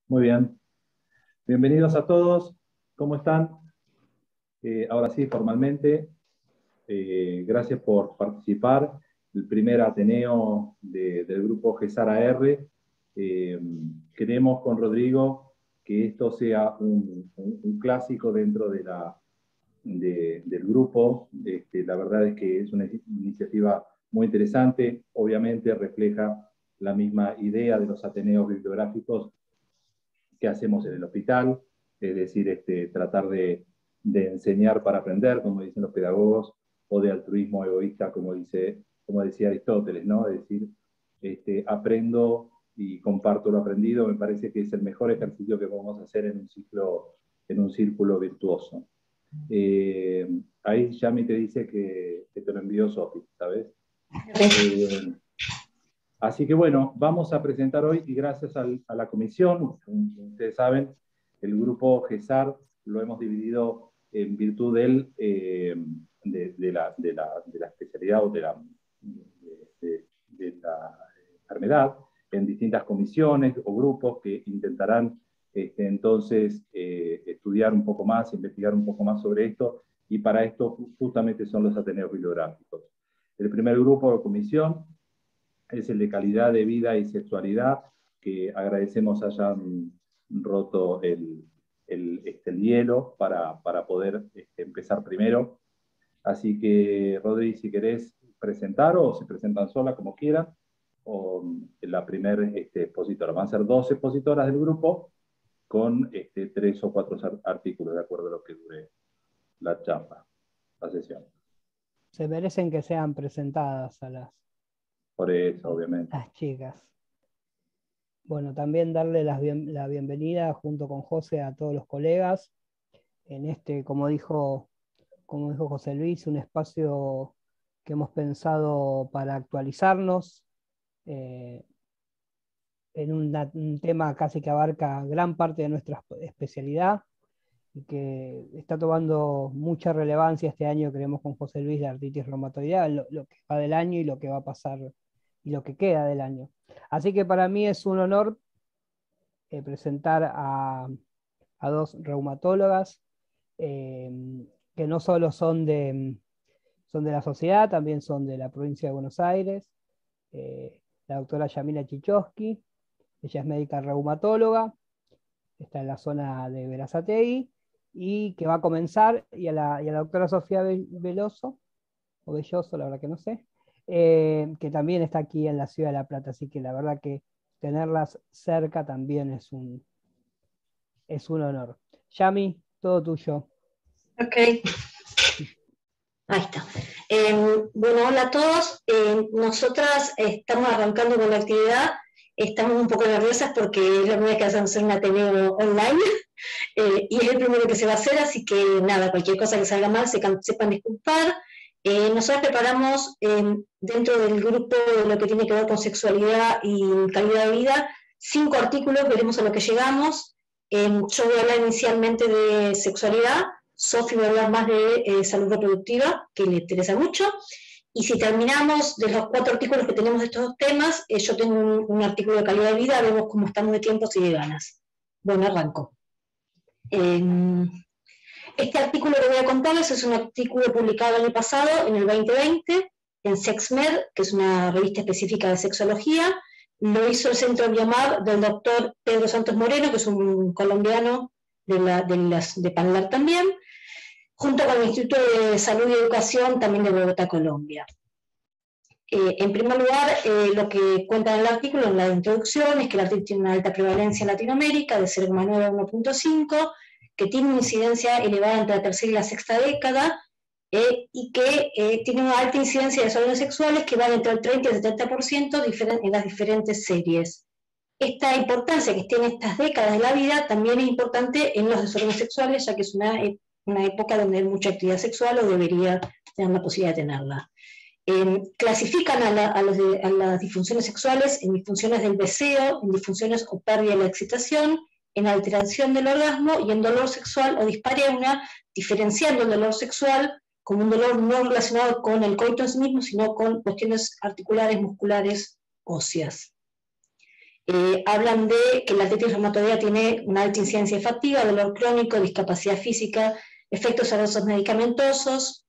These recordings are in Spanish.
Muy bien. Bienvenidos a todos. ¿Cómo están? Ahora sí, formalmente, gracias por participar. El primer Ateneo del grupo GESAR AR. Queremos con Rodrigo que esto sea un clásico dentro del grupo. La verdad es que es una iniciativa muy interesante. Obviamente refleja la misma idea de los Ateneos bibliográficos que hacemos en el hospital, es decir, tratar de enseñar para aprender, como dicen los pedagogos, o de altruismo egoísta, como decía Aristóteles, ¿no? Es decir, aprendo y comparto lo aprendido. Me parece que es el mejor ejercicio que podemos hacer en un círculo virtuoso. Ahí Yami te dice que te lo envió Sofi, ¿sabes? Así que bueno, vamos a presentar hoy, y gracias a la comisión, ustedes saben, el grupo GESAR lo hemos dividido en virtud de la especialidad o de la enfermedad, en distintas comisiones o grupos que intentarán entonces estudiar un poco más, investigar un poco más sobre esto, y para esto justamente son los Ateneos bibliográficos. El primer grupo o comisión es el de calidad de vida y sexualidad, que agradecemos hayan roto el hielo para poder empezar primero. Así que, Rodri, si querés presentar, o se presentan sola, como quieran, o la primera expositora. Van a ser 2 expositoras del grupo con 3 o 4 artículos, de acuerdo a lo que dure la charla, la sesión. Se merecen que sean presentadas a Por eso, obviamente. las chicas. Bueno, también darle la bienvenida junto con José a todos los colegas en como dijo José Luis, un espacio que hemos pensado para actualizarnos en un tema casi que abarca gran parte de nuestra especialidad y que está tomando mucha relevancia este año, creemos, con José Luis, de artritis reumatoidal, lo que va del año y lo que va a pasar y lo que queda del año. Así que para mí es un honor presentar a 2 reumatólogas que no solo son de la sociedad, también son de la provincia de Buenos Aires. La doctora Yamila Chichowski, ella es médica reumatóloga, está en la zona de Berazategui, y que va a comenzar, y a la doctora Sofía Veloso, o Belloso, la verdad que no sé, que también está aquí en la ciudad de La Plata, así que la verdad que tenerlas cerca también es un honor. Yami, todo tuyo. Ok. Ahí está. Bueno, hola a todos. Nosotras estamos arrancando con la actividad. Estamos un poco nerviosas porque es la primera vez que hacemos un Ateneo online y es el primero que se va a hacer, así que nada, cualquier cosa que salga mal sepan disculpar. Nosotros preparamos dentro del grupo de lo que tiene que ver con sexualidad y calidad de vida 5 artículos, veremos a lo que llegamos. Yo voy a hablar inicialmente de sexualidad, Sofi va a hablar más de salud reproductiva, que le interesa mucho, y si terminamos de los 4 artículos que tenemos de estos 2 temas, yo tengo un artículo de calidad de vida, vemos cómo estamos de tiempos y de ganas. Bueno, arranco. Este artículo que voy a contarles es un artículo publicado el año pasado, en el 2020, en SexMed, que es una revista específica de sexología. Lo hizo el Centro Biomab del doctor Pedro Santos Moreno, que es un colombiano de Panlar también, junto con el Instituto de Salud y Educación también de Bogotá, Colombia. En primer lugar, lo que cuenta en el artículo, en la introducción, es que el artículo tiene una alta prevalencia en Latinoamérica, de 0,9 a 1,5, que tiene una incidencia elevada entre la tercera y la sexta década, y que tiene una alta incidencia de desórdenes sexuales que van entre el 30 y el 70% en las diferentes series. Esta importancia que tiene estas décadas de la vida también es importante en los desórdenes sexuales, ya que es una época donde hay mucha actividad sexual o debería tener la posibilidad de tenerla. Clasifican a las disfunciones sexuales en disfunciones del deseo, en disfunciones o pérdida de la excitación, en alteración del orgasmo y en dolor sexual o dispareunia, diferenciando el dolor sexual como un dolor no relacionado con el coito en sí mismo, sino con cuestiones articulares, musculares, óseas. hablan de que la artritis reumatoidea tiene una alta incidencia de fatiga, dolor crónico, discapacidad física, efectos adversos medicamentosos,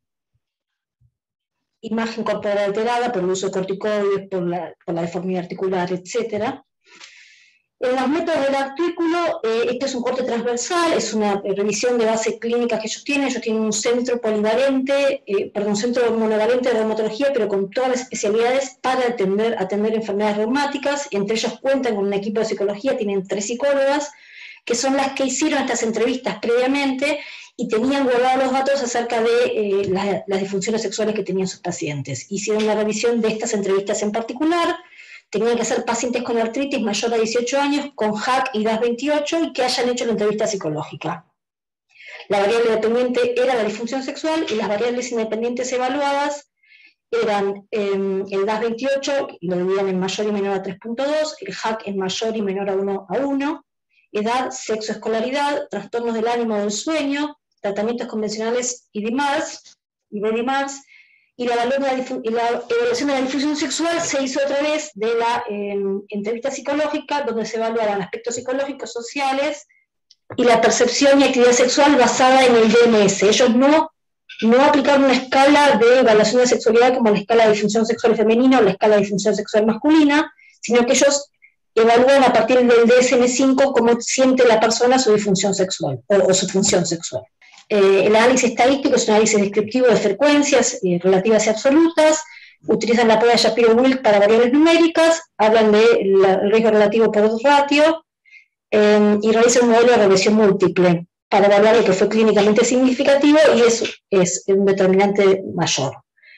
imagen corporal alterada por el uso de corticoides, por la deformidad articular, etc. En los métodos del artículo, este es un corte transversal, es una revisión de base clínica que ellos tienen un centro polivalente, un centro monovalente de reumatología, pero con todas las especialidades para atender enfermedades reumáticas. Entre ellos cuentan con un equipo de psicología, tienen 3 psicólogas, que son las que hicieron estas entrevistas previamente y tenían guardados los datos acerca de las disfunciones sexuales que tenían sus pacientes. Hicieron la revisión de estas entrevistas en particular. Tenían que ser pacientes con artritis mayor a 18 años, con HAC y DAS28 y que hayan hecho la entrevista psicológica. La variable dependiente era la disfunción sexual y las variables independientes evaluadas eran el DAS28, lo dividían en mayor y menor a 3.2, el HAC en mayor y menor a 1, edad, sexo, escolaridad, trastornos del ánimo o del sueño, tratamientos convencionales y DIMARS, y la evaluación de la difusión sexual se hizo a través de la entrevista psicológica, donde se evaluaban aspectos psicológicos, sociales, y la percepción y actividad sexual basada en el DMS. Ellos no aplicaron una escala de evaluación de sexualidad como la escala de disfunción sexual femenina o la escala de disfunción sexual masculina, sino que ellos evalúan a partir del DSM-5 cómo siente la persona su disfunción sexual, o su función sexual. El análisis estadístico es un análisis descriptivo de frecuencias relativas y absolutas, utilizan la prueba de Shapiro-Wilk para variables numéricas, hablan del riesgo relativo por ratio, y realizan un modelo de regresión múltiple para evaluar lo que fue clínicamente significativo y es un determinante mayor.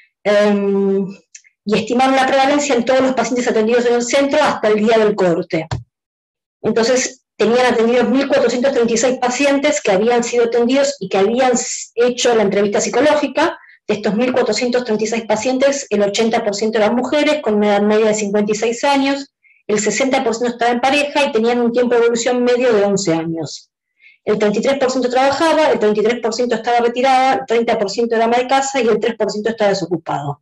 Y estimaron la prevalencia en todos los pacientes atendidos en el centro hasta el día del corte. Entonces, tenían atendidos 1.436 pacientes que habían sido atendidos y que habían hecho la entrevista psicológica. De estos 1.436 pacientes, el 80% eran mujeres con una edad media de 56 años, el 60% estaba en pareja y tenían un tiempo de evolución medio de 11 años. El 33% trabajaba, el 33% estaba retirada, el 30% era ama de casa y el 3% estaba desocupado.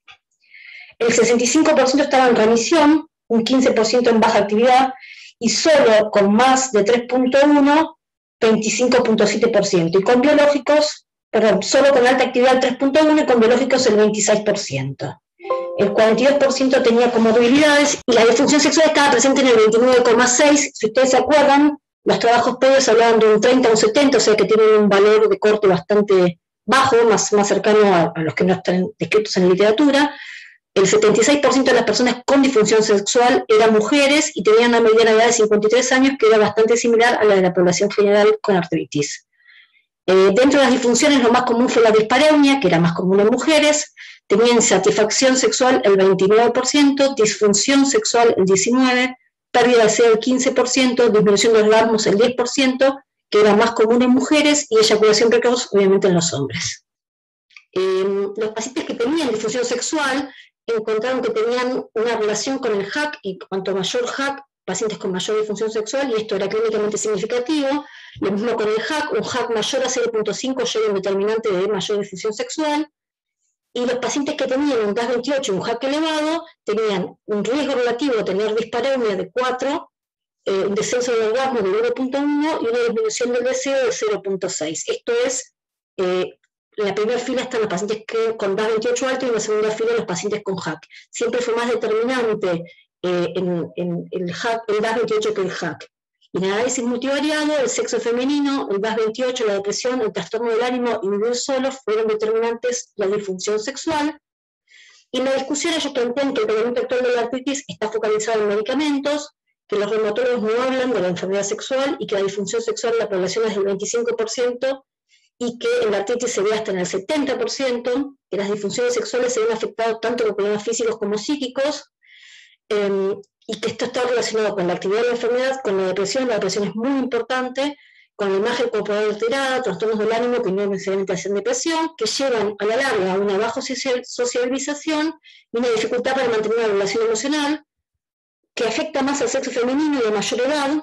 El 65% estaba en remisión, un 15% en baja actividad, y solo con más de 3.1, 25.7%, y con biológicos, solo con alta actividad 3.1 y con biológicos el 26%. El 42% tenía comorbilidades y la disfunción sexual estaba presente en el 29,6%. Si ustedes se acuerdan, los trabajos previos hablaban de un 30 o un 70, o sea que tienen un valor de corte bastante bajo, más cercano a los que no están descritos en la literatura. El 76% de las personas con disfunción sexual eran mujeres y tenían una mediana edad de 53 años, que era bastante similar a la de la población general con artritis. Dentro de las disfunciones, lo más común fue la dispareunia, que era más común en mujeres. Tenían insatisfacción sexual el 29%, disfunción sexual el 19%, pérdida de deseo el 15%, disminución de orgasmos el 10%, que era más común en mujeres, y eyaculación precoz, obviamente, en los hombres. Los pacientes que tenían disfunción sexual encontraron que tenían una relación con el HAC, y cuanto mayor HAC, pacientes con mayor disfunción sexual, y esto era clínicamente significativo. Lo mismo con el HAC, un HAC mayor a 0.5 ya era un determinante de mayor disfunción sexual, y los pacientes que tenían un DAS28 y un HAC elevado tenían un riesgo relativo de tener dispareunia de 4, un descenso del orgasmo de 1.1 y una disminución del deseo de 0.6. Esto es, en la primera fila están los pacientes con DAS28 alto y en la segunda fila los pacientes con HAC. Siempre fue más determinante en el DAS28 que el HAC. Y en el análisis multivariado, el sexo femenino, el DAS28, la depresión, el trastorno del ánimo y vivir solo fueron determinantes la disfunción sexual. Y en la discusión ellos plantean que el tratamiento actual de la artritis está focalizado en medicamentos, que los reumatólogos no hablan de la enfermedad sexual y que la disfunción sexual en la población es del 25% y que en la artritis se ve hasta en el 70%, que las disfunciones sexuales se ven afectadas tanto por problemas físicos como psíquicos, y que esto está relacionado con la actividad de la enfermedad, con la depresión es muy importante, con la imagen corporal alterada, trastornos del ánimo que no necesariamente hacen depresión, que llevan a la larga a una baja sociabilización y una dificultad para mantener una relación emocional, que afecta más al sexo femenino y de mayor edad,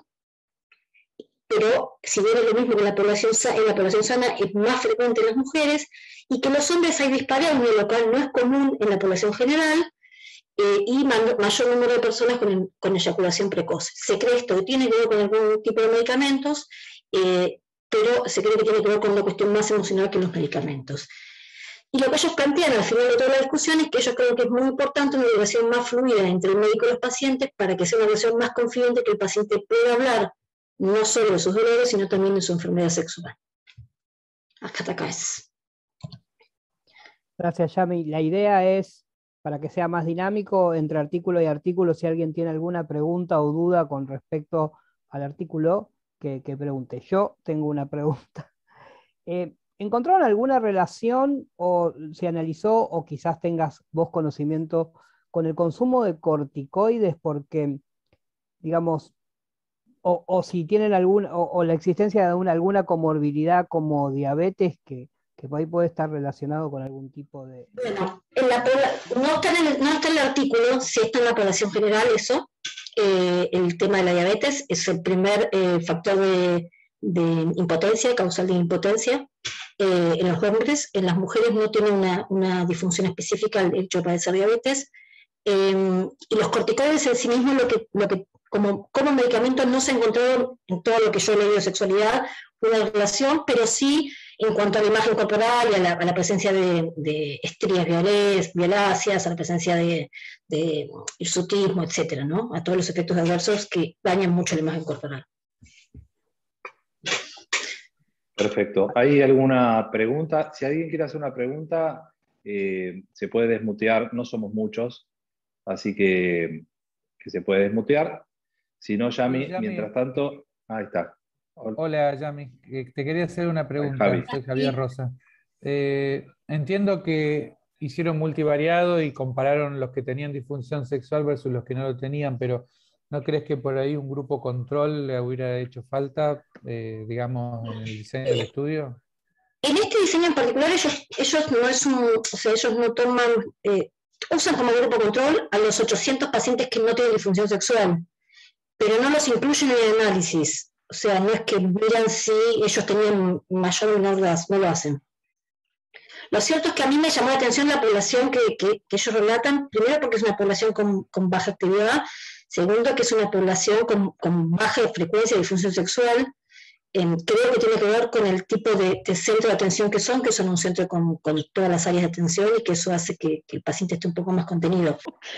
pero si bien es lo mismo que en la población sana, es más frecuente en las mujeres, y que en los hombres hay dispareunia, lo cual no es común en la población general, y mayor número de personas con eyaculación precoz. Se cree esto que tiene que ver con algún tipo de medicamentos, pero se cree que tiene que ver con una cuestión más emocional que los medicamentos. Y lo que ellos plantean al final de toda la discusión es que ellos creen que es muy importante una relación más fluida entre el médico y los pacientes para que sea una relación más confidente, que el paciente pueda hablar no solo de sus dolores, sino también de su enfermedad sexual. Hasta acá es. Gracias, Yami. La idea es, para que sea más dinámico, entre artículo y artículo, si alguien tiene alguna pregunta o duda con respecto al artículo, que pregunte. Yo tengo una pregunta. ¿Encontraron alguna relación o se analizó, o quizás tengas vos conocimiento, con el consumo de corticoides? Porque, digamos, o si tienen o la existencia de alguna comorbilidad como diabetes que por ahí puede estar relacionado con algún tipo de... Bueno, no está en el artículo, sí está en la población general eso, el tema de la diabetes es el primer factor de impotencia, causal de impotencia en los hombres. En las mujeres no tiene una disfunción específica el hecho de padecer diabetes, y los corticoides en sí mismos como medicamento no se encontró en todo lo que yo he leído de sexualidad una relación, pero sí en cuanto a la imagen corporal y a la presencia de estrías violáceas, a la presencia de hirsutismo, etcétera, ¿no? A todos los efectos adversos que dañan mucho la imagen corporal. Perfecto. ¿Hay alguna pregunta? Si alguien quiere hacer una pregunta, se puede desmutear. No somos muchos, así que se puede desmutear. Si no, Yami, mientras tanto... Ahí está. Hola, Yami. Te quería hacer una pregunta. Javi. Soy Javier Rosa. Entiendo que hicieron multivariado y compararon los que tenían disfunción sexual versus los que no lo tenían, pero ¿no crees que por ahí un grupo control le hubiera hecho falta, digamos, en el diseño del estudio? En este diseño en particular, ellos no toman, usan como grupo control a los 800 pacientes que no tienen disfunción sexual, pero no los incluyen en el análisis. O sea, no es que miran si ellos tenían mayor o menor edad, no lo hacen. Lo cierto es que a mí me llamó la atención la población que ellos relatan, primero porque es una población con baja actividad, segundo que es una población con baja frecuencia de disfunción sexual. Creo que tiene que ver con el tipo de centro de atención que son un centro con todas las áreas de atención, y que eso hace que el paciente esté un poco más contenido.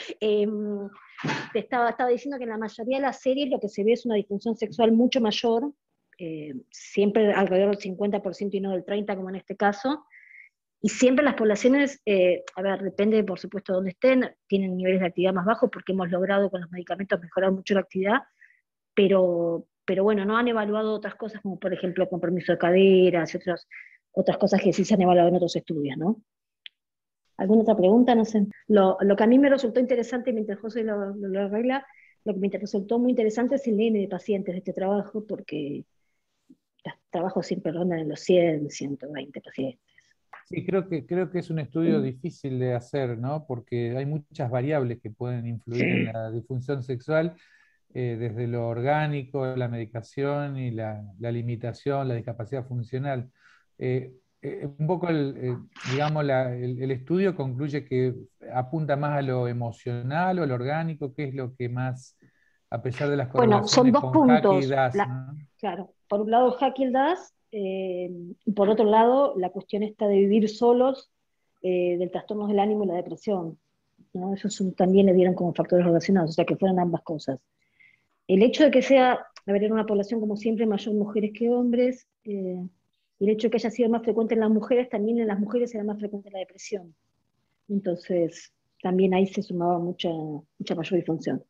Te estaba diciendo que en la mayoría de las series lo que se ve es una disfunción sexual mucho mayor, siempre alrededor del 50% y no del 30% como en este caso, y siempre las poblaciones, depende por supuesto de dónde estén, tienen niveles de actividad más bajos porque hemos logrado con los medicamentos mejorar mucho la actividad, pero bueno, no han evaluado otras cosas como por ejemplo compromiso de caderas y otras cosas que sí se han evaluado en otros estudios, ¿no? ¿Alguna otra pregunta? No sé. Lo que a mí me resultó interesante mientras José lo arregla, lo que me resultó muy interesante es el N de pacientes de este trabajo, porque los trabajos siempre rondan en los 100, 120 pacientes. Sí, creo que es un estudio difícil de hacer, ¿no? Porque hay muchas variables que pueden influir en la disfunción sexual, desde lo orgánico, la medicación y la limitación, la discapacidad funcional. Un poco, digamos, el estudio concluye que apunta más a lo emocional o a lo orgánico, que es lo que más, a pesar de las correlaciones son dos con puntos. Hackey y Das, ¿no? Claro, por un lado Hackey y Das, y por otro lado la cuestión esta de vivir solos, del trastorno del ánimo y la depresión, ¿no? Ellos también le dieron como factores relacionados, o sea que fueron ambas cosas. El hecho de que sea, en una población como siempre mayor mujeres que hombres, y el hecho de que haya sido más frecuente en las mujeres, también en las mujeres era más frecuente la depresión. Entonces, también ahí se sumaba mucha mayor disfunción.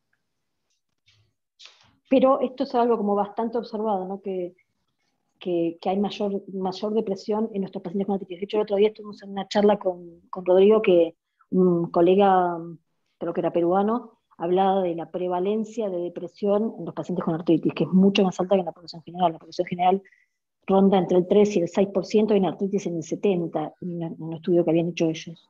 Pero esto es algo como bastante observado, ¿no? Que hay mayor depresión en nuestros pacientes con artritis. De hecho, el otro día estuvimos en una charla con Rodrigo, que un colega, creo que era peruano, hablaba de la prevalencia de depresión en los pacientes con artritis, que es mucho más alta que en la población general. La población general ronda entre el 3 y el 6%, y en artritis en el 70%, en un estudio que habían hecho ellos.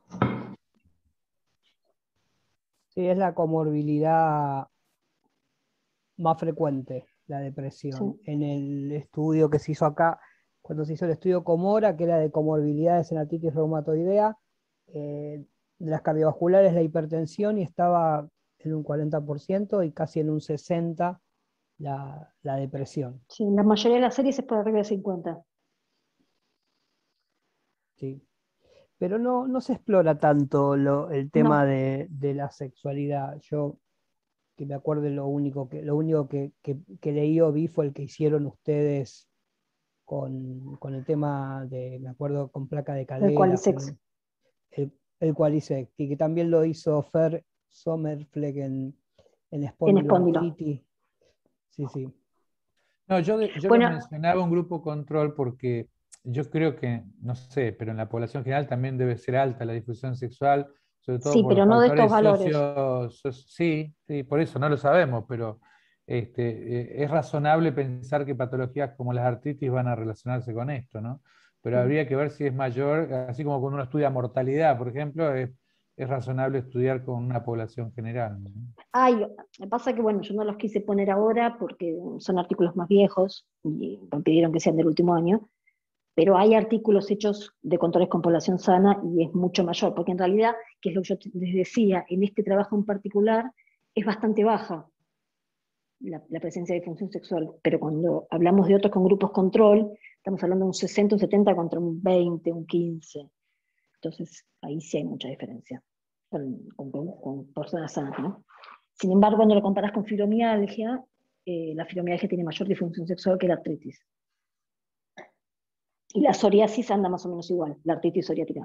Sí, es la comorbilidad más frecuente, la depresión. Sí. En el estudio que se hizo acá, cuando se hizo el estudio Comora, que era de comorbilidades en artritis reumatoidea, las cardiovasculares la hipertensión y estaba en un 40% y casi en un 60% la depresión. Sí, en la mayoría de las series es por arriba de 50. ¿Sí? Pero no se explora tanto el tema No. de la sexualidad. Yo, que me acuerdo, lo único que leí o vi fue el que hicieron ustedes con el tema de, me acuerdo, con placa de El cadera, Qualisex. el Qualisex, y que también lo hizo Fer Sommerfleck en En espóndilo. espondiloartritis. Sí, sí. No, yo Bueno, lo mencionaba un grupo control porque yo creo que, no sé, pero en la población general también debe ser alta la difusión sexual, sobre todo sí, por pero los no de estos factores valores. sí, sí, por eso no lo sabemos, pero es razonable pensar que patologías como las artritis van a relacionarse con esto, ¿no? Pero habría que ver si es mayor, así como cuando uno estudia mortalidad, por ejemplo, es razonable estudiar con una población general, ¿no? Ay, me pasa que, bueno, yo no los quise poner ahora porque son artículos más viejos y me pidieron que sean del último año, pero hay artículos hechos de controles con población sana y es mucho mayor, porque en realidad, que es lo que yo les decía, en este trabajo en particular es bastante baja la presencia de disfunción sexual, pero cuando hablamos de otros con grupos control, estamos hablando de un 60, un 70 contra un 20, un 15. Entonces, ahí sí hay mucha diferencia con personas sanas, ¿no? Sin embargo, cuando lo comparas con fibromialgia, la fibromialgia tiene mayor disfunción sexual que la artritis. Y la psoriasis anda más o menos igual, la artritis psoriática.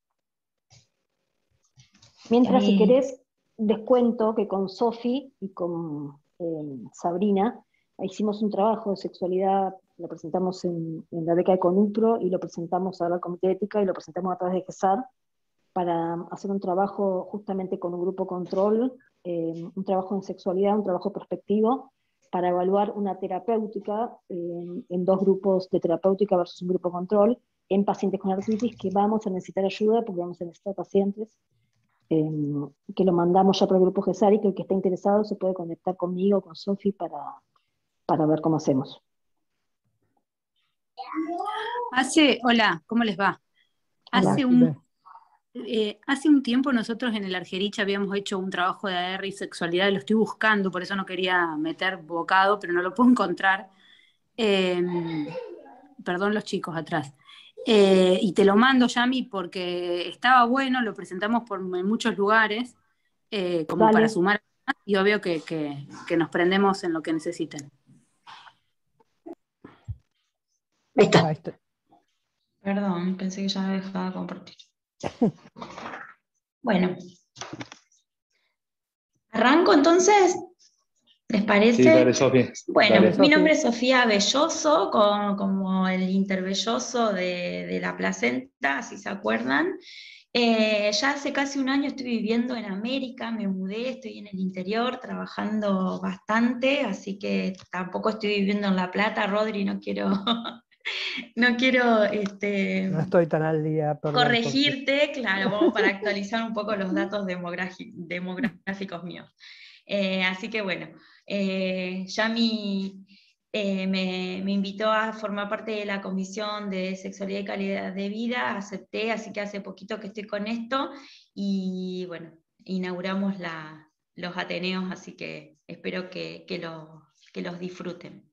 Mientras, si querés, les cuento que con Sofi y con Sabrina hicimos un trabajo de sexualidad, lo presentamos en la beca de Conupro y lo presentamos ahora al Comité de Ética y lo presentamos a través de GESAR para hacer un trabajo justamente con un grupo control, un trabajo en sexualidad, un trabajo prospectivo, para evaluar una terapéutica en dos grupos de terapéutica versus un grupo control en pacientes con artritis que vamos a necesitar ayuda porque vamos a necesitar pacientes, que lo mandamos ya para el grupo GESAR y que el que esté interesado se puede conectar conmigo, con Sofi, para ver cómo hacemos. Hola, ¿cómo les va? Hola. Hace un tiempo nosotros en el Argerich habíamos hecho un trabajo de AR y sexualidad, lo estoy buscando, por eso no quería meter bocado, pero no lo puedo encontrar. Perdón los chicos atrás. Y te lo mando, Yami, porque estaba bueno, lo presentamos en muchos lugares, como para sumar, y obvio que nos prendemos en lo que necesiten. Ahí está. Perdón, pensé que ya me dejaba compartir. Bueno. ¿Arranco entonces? ¿Les parece? Sí, dale, Sofía. Bueno, Dale. mi nombre es Sofía Belloso, como el intervelloso de la placenta, si se acuerdan. Ya hace casi un año estoy viviendo en América, me mudé, estoy en el interior trabajando bastante, así que tampoco estoy viviendo en La Plata, Rodri, no quiero no estoy tan al día, perdón, corregirte, claro, vamos para actualizar un poco los datos demográficos míos. Así que bueno, Yami me invitó a formar parte de la Comisión de Sexualidad y Calidad de Vida, acepté, así que hace poquito que estoy con esto, y bueno, inauguramos los Ateneos, así que espero que los disfruten.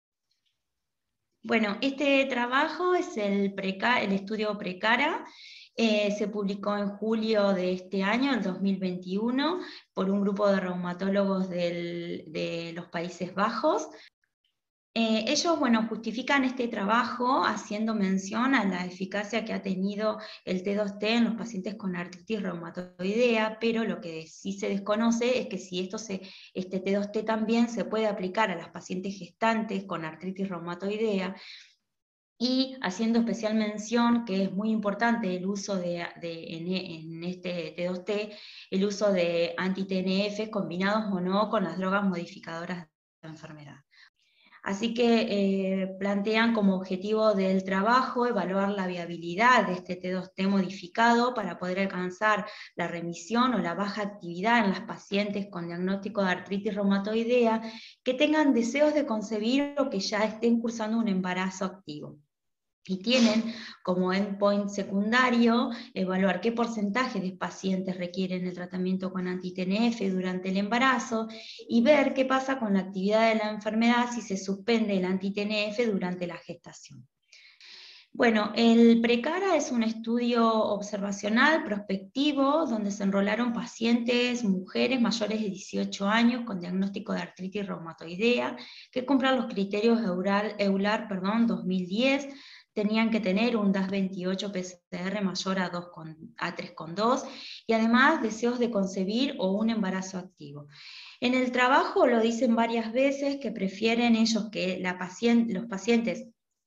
Bueno, este trabajo es el estudio Precara, se publicó en julio de este año, el 2021, por un grupo de reumatólogos de los Países Bajos. Ellos, bueno, justifican este trabajo haciendo mención a la eficacia que ha tenido el T2T en los pacientes con artritis reumatoidea, pero lo que sí se desconoce es que si este T2T también se puede aplicar a las pacientes gestantes con artritis reumatoidea, y haciendo especial mención que es muy importante el uso en este T2T, el uso de anti-TNF combinados o no con las drogas modificadoras de la enfermedad. Así que plantean como objetivo del trabajo evaluar la viabilidad de este T2T modificado para poder alcanzar la remisión o la baja actividad en las pacientes con diagnóstico de artritis reumatoidea que tengan deseos de concebir o que ya estén cursando un embarazo activo. y tienen como endpoint secundario evaluar qué porcentaje de pacientes requieren el tratamiento con anti-TNF durante el embarazo y ver qué pasa con la actividad de la enfermedad si se suspende el anti-TNF durante la gestación. Bueno, el PRECARA es un estudio observacional prospectivo donde se enrolaron pacientes, mujeres mayores de 18 años con diagnóstico de artritis reumatoidea que cumplan los criterios EULAR 2010, tenían que tener un DAS28 PCR mayor a 3,2 y además deseos de concebir o un embarazo activo. En el trabajo lo dicen varias veces que prefieren ellos que los pacientes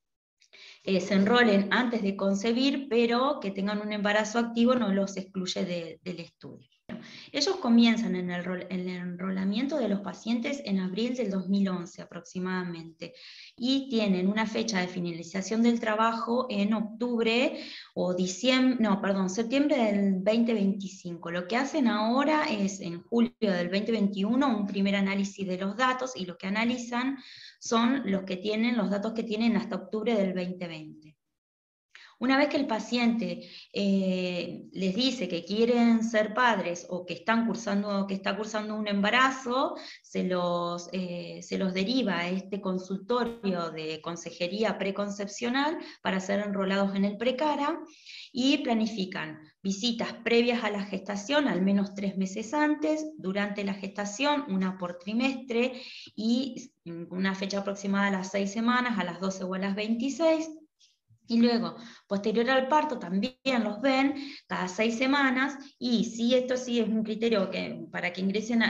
se enrolen antes de concebir, pero que tengan un embarazo activo no los excluye del estudio. Ellos comienzan en el enrolamiento de los pacientes en abril del 2011 aproximadamente, y tienen una fecha de finalización del trabajo en octubre o septiembre del 2025. Lo que hacen ahora es, en julio del 2021, un primer análisis de los datos, y lo que analizan son los datos que tienen hasta octubre del 2020. Una vez que el paciente les dice que quieren ser padres o que está cursando un embarazo, se los deriva a este consultorio de consejería preconcepcional para ser enrolados en el PRECARA, y planifican visitas previas a la gestación al menos 3 meses antes, durante la gestación, una por trimestre, y una fecha aproximada a las 6 semanas, a las 12 o a las 26. Y luego, posterior al parto, también los ven cada 6 semanas, y sí, esto sí es un criterio que para que ingresen,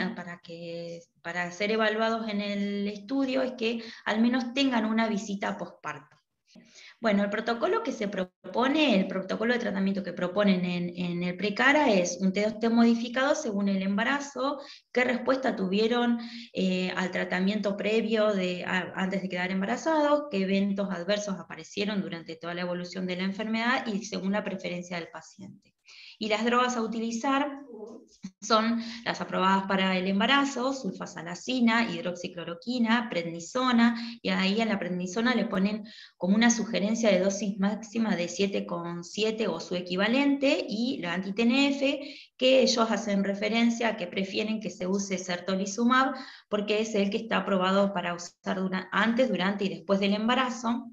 para ser evaluados en el estudio, es que al menos tengan una visita posparto. Bueno, el protocolo que se propone, el protocolo de tratamiento que proponen en el PRECARA es un T2T modificado según el embarazo, qué respuesta tuvieron al tratamiento previo antes de quedar embarazados, qué eventos adversos aparecieron durante toda la evolución de la enfermedad y según la preferencia del paciente. Y las drogas a utilizar son las aprobadas para el embarazo: sulfasalacina, hidroxicloroquina, prednisona, y ahí a la prednisona le ponen como una sugerencia de dosis máxima de 7,7 o su equivalente, y la anti-TNF, que ellos hacen referencia a que prefieren que se use certolizumab porque es el que está aprobado para usar antes, durante y después del embarazo.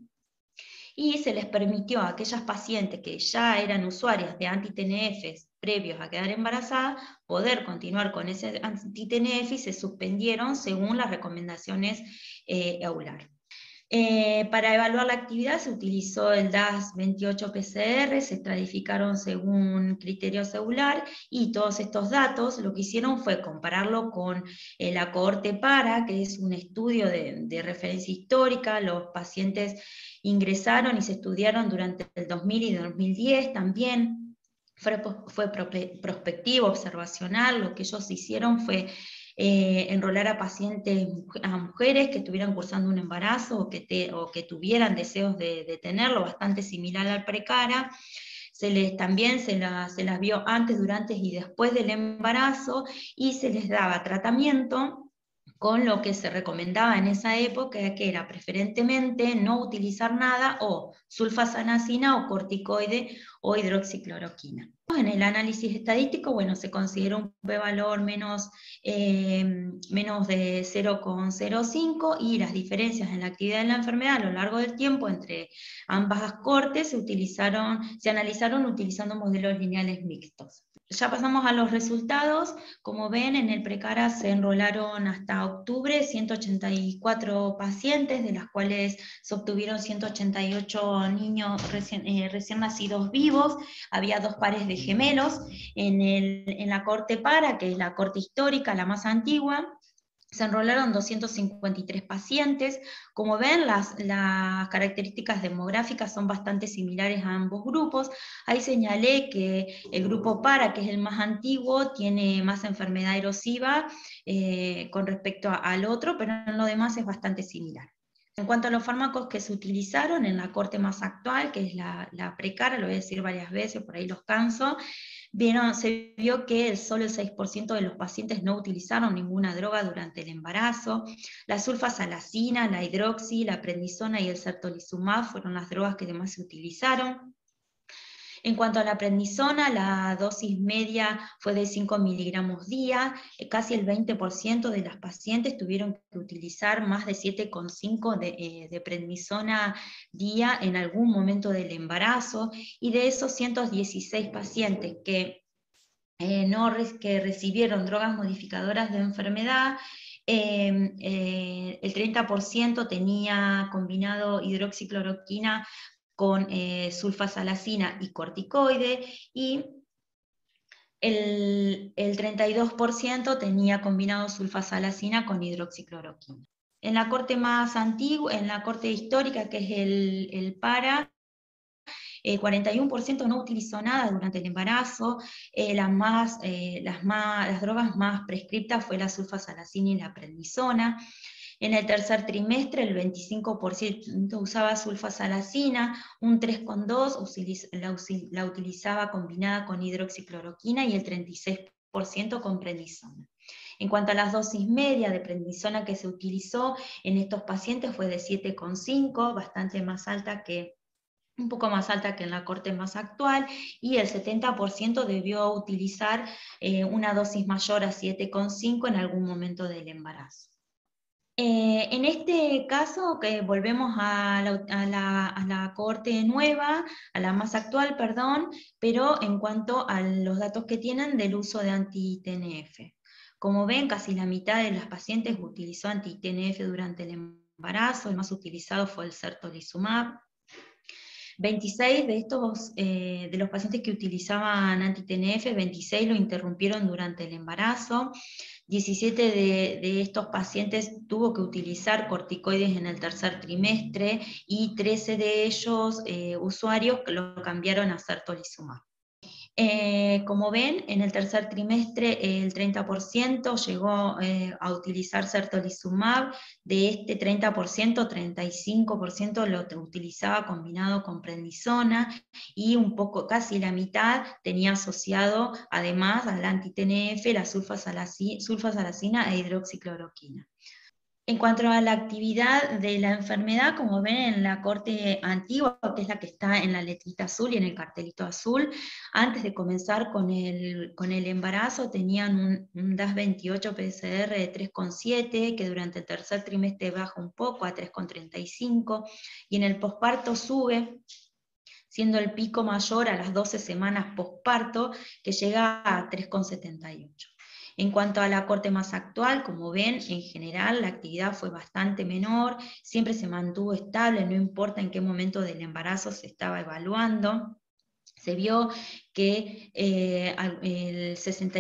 Y se les permitió a aquellas pacientes que ya eran usuarias de anti-TNFs previos a quedar embarazadas poder continuar con ese anti-TNF, y se suspendieron según las recomendaciones EULAR. Para evaluar la actividad se utilizó el DAS28 PCR, se estratificaron según criterios EULAR, y todos estos datos lo que hicieron fue compararlo con la cohorte PARA, que es un estudio de referencia histórica. Los pacientes ingresaron y se estudiaron durante el 2000 y 2010 también. Fue prospectivo, observacional. Lo que ellos hicieron fue enrolar a mujeres que estuvieran cursando un embarazo o que tuvieran deseos de tenerlo, bastante similar al PRECARA. También se las vio antes, durante y después del embarazo, y se les daba tratamiento con lo que se recomendaba en esa época, que era preferentemente no utilizar nada, o sulfasalacina o corticoide o hidroxicloroquina. En el análisis estadístico, bueno, se consideró un p-valor menos de 0,05, y las diferencias en la actividad de la enfermedad a lo largo del tiempo entre ambas cortes se analizaron utilizando modelos lineales mixtos. Ya pasamos a los resultados. Como ven, en el PRECARA se enrolaron hasta octubre 184 pacientes, de las cuales se obtuvieron 188 niños recién nacidos vivos. Había 2 pares de gemelos. En la corte PARA, que es la corte histórica, la más antigua, se enrolaron 253 pacientes. Como ven, las características demográficas son bastante similares a ambos grupos. Ahí señalé que el grupo PARA, que es el más antiguo, tiene más enfermedad erosiva con respecto al otro, pero en lo demás es bastante similar. En cuanto a los fármacos que se utilizaron en la corte más actual, que es la PRECARA, lo voy a decir varias veces, por ahí los canso, se vio que solo el 6% de los pacientes no utilizaron ninguna droga durante el embarazo. La sulfasalacina, la hidroxi, la prednisona y el certolizumab fueron las drogas que más se utilizaron. En cuanto a la prednisona, la dosis media fue de 5 miligramos día, casi el 20% de las pacientes tuvieron que utilizar más de 7,5 de prednisona día en algún momento del embarazo, y de esos 116 pacientes que recibieron drogas modificadoras de enfermedad, el 30% tenía combinado hidroxicloroquina con sulfasalacina y corticoide, y el 32% tenía combinado sulfasalacina con hidroxicloroquina. En la corte más antigua, en la corte histórica, que es el PARA, 41% no utilizó nada durante el embarazo. Las drogas más prescriptas fue la sulfasalacina y la prednisona. En el tercer trimestre el 25% usaba sulfasalacina, un 3,2% la utilizaba combinada con hidroxicloroquina y el 36% con prednisona. En cuanto a las dosis media de prednisona que se utilizó en estos pacientes fue de 7,5, bastante más alta un poco más alta que en la corte más actual, y el 70% debió utilizar una dosis mayor a 7,5 en algún momento del embarazo. En este caso, que volvemos a la corte nueva, a la más actual, perdón, pero en cuanto a los datos que tienen del uso de anti-TNF. Como ven, casi la mitad de las pacientes utilizó anti-TNF durante el embarazo, el más utilizado fue el certolizumab. 26 de los pacientes que utilizaban anti-TNF, 26 lo interrumpieron durante el embarazo. 17 de estos pacientes tuvo que utilizar corticoides en el tercer trimestre, y 13 de ellos usuarios que lo cambiaron a certolizumab. Como ven, en el tercer trimestre el 30% llegó a utilizar certolizumab. De este 30%, 35% lo utilizaba combinado con prednisona, y un poco, casi la mitad, tenía asociado además al anti-TNF, la sulfasalacina e hidroxicloroquina. En cuanto a la actividad de la enfermedad, como ven en la corte antigua, que es la que está en la letrita azul y en el cartelito azul, antes de comenzar con el embarazo tenían un DAS28 PCR de 3,7, que durante el tercer trimestre baja un poco a 3,35, y en el posparto sube, siendo el pico mayor a las 12 semanas posparto, que llega a 3,78. En cuanto a la corte más actual, como ven, en general la actividad fue bastante menor, siempre se mantuvo estable, no importa en qué momento del embarazo se estaba evaluando. Se vio que el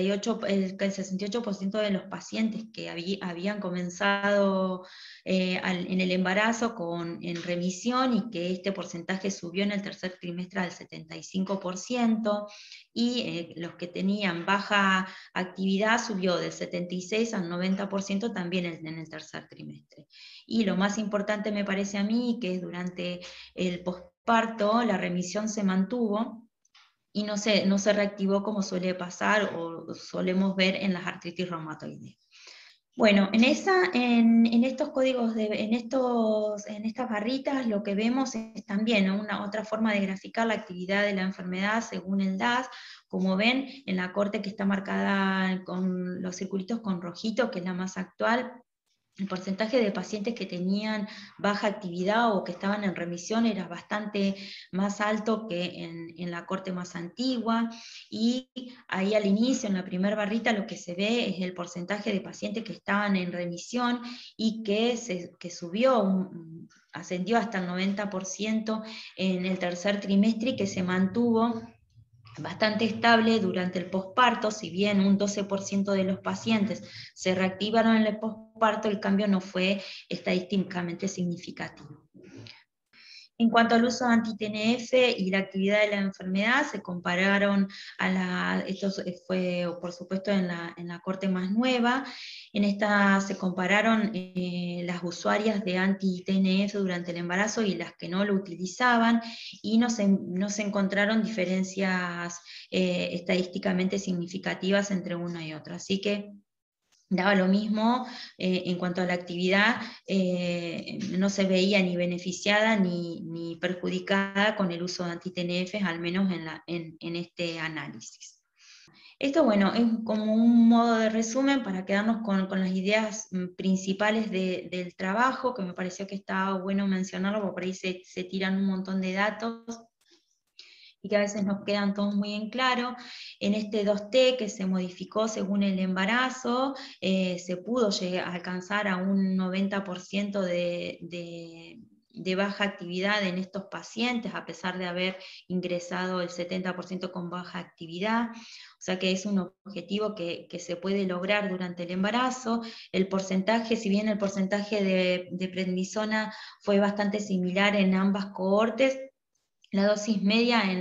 68% de los pacientes que habían comenzado en el embarazo en remisión, y que este porcentaje subió en el tercer trimestre al 75%, y los que tenían baja actividad subió del 76 al 90% también en el tercer trimestre. Y lo más importante me parece a mí, que es durante el posparto la remisión se mantuvo, y no se reactivó como suele pasar o solemos ver en las artritis reumatoides. Bueno, en estos códigos, en estas barritas, lo que vemos es también otra forma de graficar la actividad de la enfermedad según el DAS. Como ven, en la corte que está marcada con los circulitos con rojito, que es la más actual, el porcentaje de pacientes que tenían baja actividad o que estaban en remisión era bastante más alto que en la corte más antigua, y ahí al inicio, en la primera barrita, lo que se ve es el porcentaje de pacientes que estaban en remisión y que subió, ascendió hasta el 90% en el tercer trimestre, y que se mantuvo bastante estable durante el posparto. Si bien un 12% de los pacientes se reactivaron en el posparto, el cambio no fue estadísticamente significativo. En cuanto al uso de anti-TNF y la actividad de la enfermedad, se compararon esto fue por supuesto en la corte más nueva, en esta se compararon las usuarias de anti-TNF durante el embarazo y las que no lo utilizaban, y no se encontraron diferencias estadísticamente significativas entre una y otra. Así que daba lo mismo en cuanto a la actividad, no se veía ni beneficiada ni perjudicada con el uso de anti-TNF, al menos en este análisis. Esto, bueno, es como un modo de resumen para quedarnos con las ideas principales del trabajo, que me pareció que estaba bueno mencionarlo, porque por ahí se tiran un montón de datos, y que a veces nos quedan todos muy en claro. En este 2T que se modificó según el embarazo, se pudo llegar a alcanzar a un 90% de baja actividad en estos pacientes, a pesar de haber ingresado el 70% con baja actividad. O sea que es un objetivo que se puede lograr durante el embarazo. El porcentaje, si bien el porcentaje de prednisona fue bastante similar en ambas cohortes, la dosis media en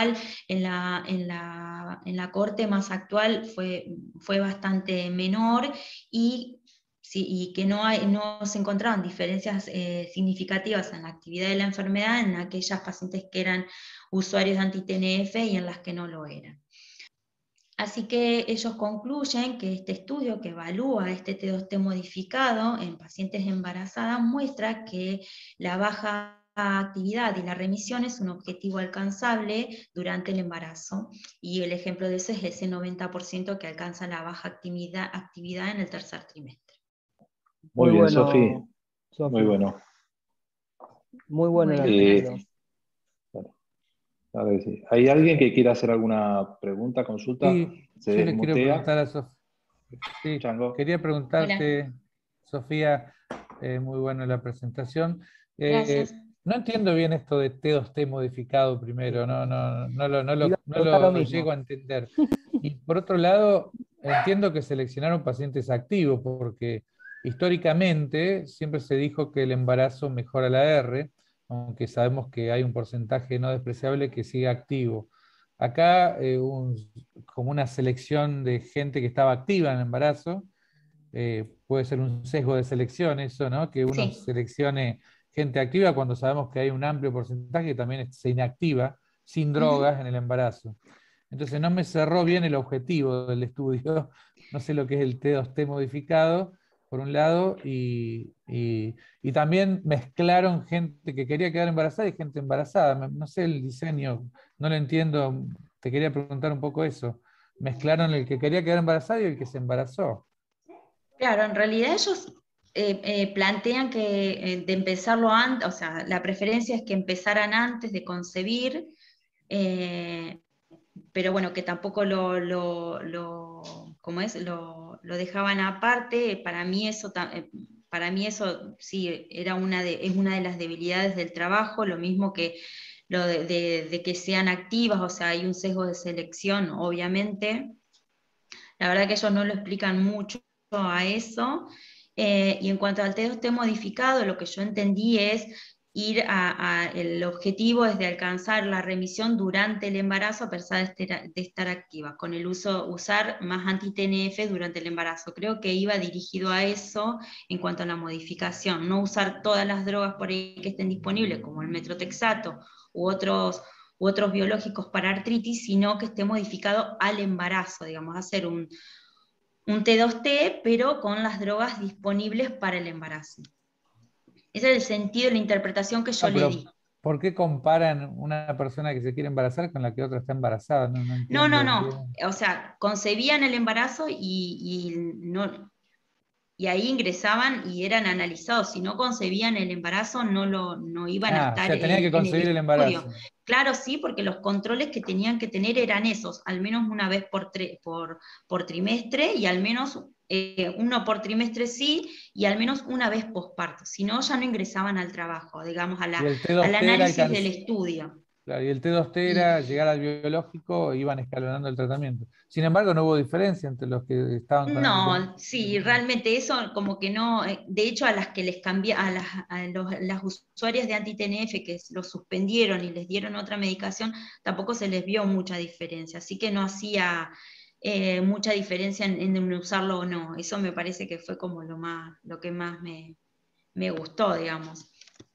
la cohorte más actual fue bastante menor, y que no se encontraban diferencias significativas en la actividad de la enfermedad en aquellas pacientes que eran usuarios de anti-TNF y en las que no lo eran. Así que ellos concluyen que este estudio que evalúa este T2T modificado en pacientes embarazadas muestra que la baja actividad y la remisión es un objetivo alcanzable durante el embarazo, y el ejemplo de eso es ese 90% que alcanza la baja actividad en el tercer trimestre. Muy bien, bueno, Sofi. Sofi. Muy bueno. Muy bueno el Bueno, artículo. Claro que sí. ¿Hay alguien que quiera hacer alguna pregunta, consulta? Sí, Se yo le quiero desmutea. preguntar a Sofía. Sí, Chango. quería preguntarte, Sofía, muy buena la presentación. Gracias. No entiendo bien esto de T2T modificado primero, no Iba a lo preguntar lo mismo. llego a entender. Y por otro lado, entiendo que seleccionaron pacientes activos, porque históricamente siempre se dijo que el embarazo mejora la R, aunque sabemos que hay un porcentaje no despreciable que sigue activo. Acá, como una selección de gente que estaba activa en el embarazo, puede ser un sesgo de selección eso, ¿no? Que uno Sí. seleccione gente activa cuando sabemos que hay un amplio porcentaje que también se inactiva sin drogas en el embarazo. Entonces no me cerró bien el objetivo del estudio, no sé lo que es el T2T modificado, por un lado, y también mezclaron gente que quería quedar embarazada y gente embarazada. No sé el diseño, no lo entiendo, te quería preguntar un poco eso. Mezclaron el que quería quedar embarazada y el que se embarazó. Claro, en realidad ellos plantean que de empezarlo antes, o sea, la preferencia es que empezaran antes de concebir, pero bueno, que tampoco ¿cómo es? Lo dejaban aparte. Para mí eso sí es una de las debilidades del trabajo, lo mismo que lo de que sean activas, o sea, hay un sesgo de selección, obviamente. La verdad que ellos no lo explican mucho a eso. Y en cuanto al T2T modificado, lo que yo entendí es el objetivo es de alcanzar la remisión durante el embarazo a pesar de estar activa, con el usar más anti-TNF durante el embarazo. Creo que iba dirigido a eso en cuanto a la modificación, no usar todas las drogas por ahí que estén disponibles, como el metrotexato u otros biológicos para artritis, sino que esté modificado al embarazo, digamos, hacer un T2T, pero con las drogas disponibles para el embarazo. Ese es el sentido, la interpretación que yo le di. ¿Por qué comparan una persona que se quiere embarazar con la que otra está embarazada? No entiendo. No. O sea, concebían el embarazo y ahí ingresaban y eran analizados. Si no concebían el embarazo, no iban a estar o sea, tenían que concebir el embarazo. Claro, sí, porque los controles que tenían que tener eran esos, al menos una vez por trimestre, y al menos uno por trimestre sí, y al menos una vez posparto. Si no, ya no ingresaban al trabajo, digamos, al análisis del estudio. Claro, y el T2T era llegar al biológico, iban escalonando el tratamiento. Sin embargo, no hubo diferencia entre los que estaban con No, sí, anticonceptivos. realmente eso como que no, de hecho a las que les cambié, las usuarias de anti-TNF que lo suspendieron y les dieron otra medicación, tampoco se les vio mucha diferencia, así que no hacía mucha diferencia en usarlo o no. Eso me parece que fue como lo que más me gustó, digamos.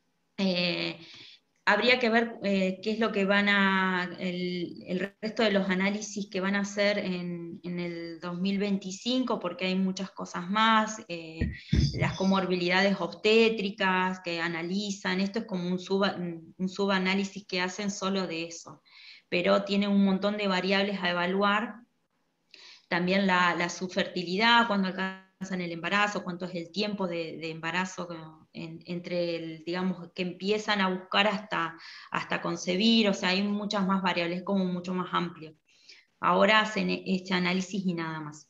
Habría que ver qué es lo que el resto de los análisis que van a hacer en el 2025, porque hay muchas cosas más, las comorbilidades obstétricas que analizan, esto es como un subanálisis que hacen solo de eso, pero tiene un montón de variables a evaluar, también la subfertilidad, cuando alcanzan el embarazo, cuánto es el tiempo de embarazo entre digamos, que empiezan a buscar hasta concebir, o sea, hay muchas más variables, como mucho más amplio. Ahora hacen este análisis y nada más.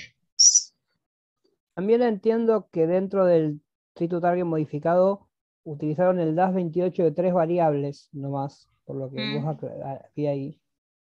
También entiendo que dentro del Treat-to-Target modificado utilizaron el DAS28 de 3 variables nomás, por lo que vos vi ahí.